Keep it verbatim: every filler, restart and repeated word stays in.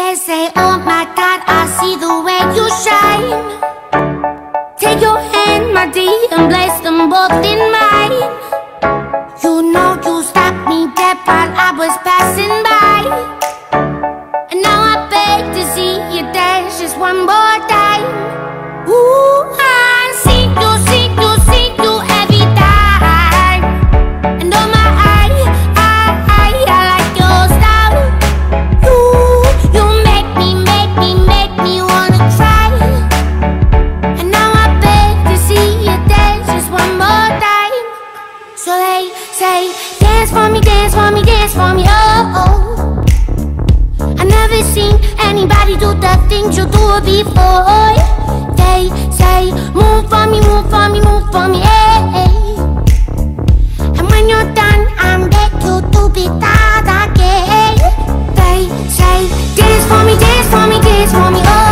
They say, oh my God, I see the way you shine. Take your hand, my dear, and place them both in mine. You know you stopped me dead while I was passing by, and now I beg to see you dance just one more time. Ooh, I see you, see you, see you every time. And oh my, I, I, I, I like your style. You, you make me, make me, make me wanna cry. And now I beg to see you dance just one more time. So they say, dance for me, dance for me, dance for me, oh, oh. I never seen anybody do the things you do before. They say, move for me, move for me, move for me, hey, hey. And when you're done, I'm back you to be that again. They say, dance for me, dance for me, dance for me, oh.